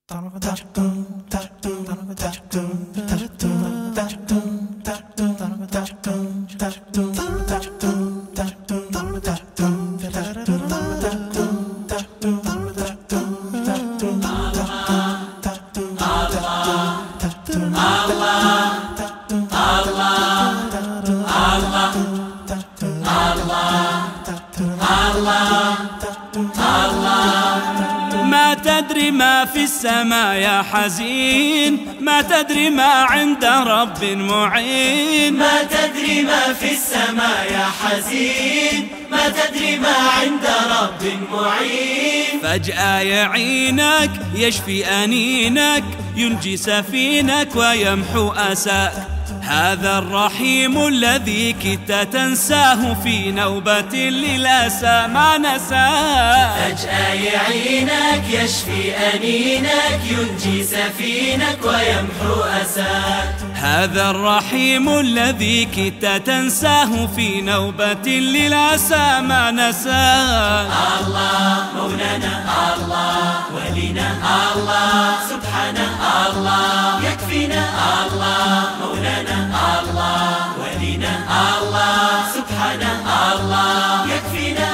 ما تدري ما في السماء يا حزين، ما تدري ما عند رب معين. ما تدري ما في السماء يا حزين، ما تدري ما عند رب معين. فجأة يعينك يشفي أنينك، ينجي سفينك ويمحو أساك. هذا الرحيم الذي كدت تنساه في نوبة للأسى ما نساه. فجأة يعينك يشفي أنينك، ينجي سفينك ويمحو أساك. هذا الرحيم الذي كدت تنساه في نوبة للأسى ما نساه. الله مولانا، الله ولينا، الله سبحانه، الله يكفينا. الله مولانا، الله ولينا، الله سبحانه، الله يكفينا.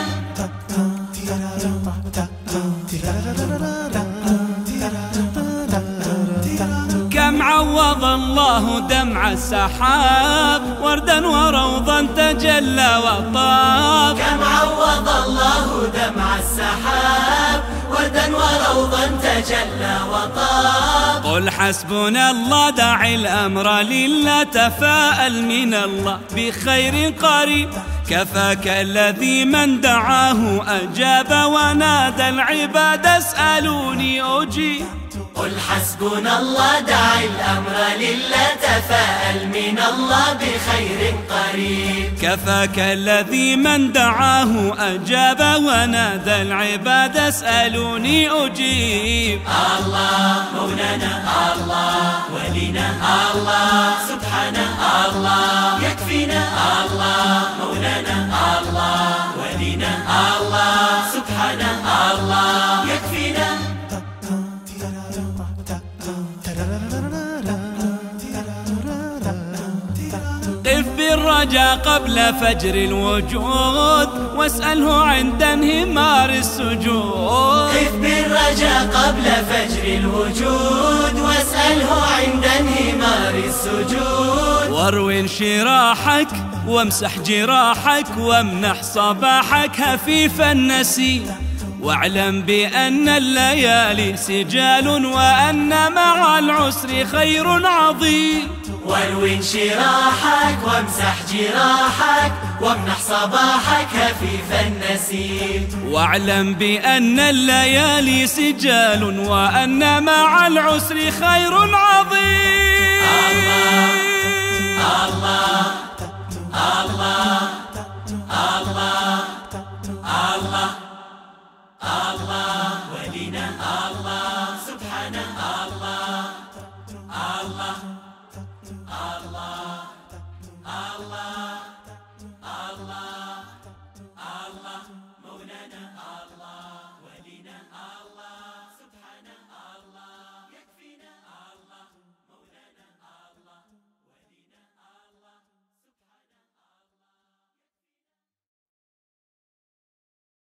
كم عوض الله دمع السحاب، وردا وروضا تجلى وطاب. كم عوض الله دمع السحاب، وردا وروضا تجلى وطاب. قل حسبنا الله دع الأمر لله، تفاءل من الله بخير قريب. كفاك الذي من دعاه أجاب، ونادى العباد اسألوني أجيب. قل حسبنا الله دع الأمر لله، تفاءل من الله بخير قريب. كفاك الذي من دعاه أجاب، ونادى العباد اسألوني أجيب. الله مولانا، الله ولينا، الله سبحانه، الله يكفينا. الله مولانا، الله ولينا، الله سبحانه، الله يكفينا. قف بالرجا قبل فجر الوجود، واسأله عند انهمار السجود. قف بالرجا قبل فجر الوجود، واسأله عند انهمار السجود. واروي انشراحك وامسح جراحك، وامنح صباحك هفيف النسيم. واعلم بأن الليالي سجال، وأن مع العسر خير عظيم. واروي انشراحك وامسح جراحك، وامنح صباحك هفيف النسيم. واعلم بأن الليالي سجال، وأن مع العسر خير عظيم. الله الله الله الله الله الله ولينا، الله سبحانه، الله الله الله الله الله الله مولانا، الله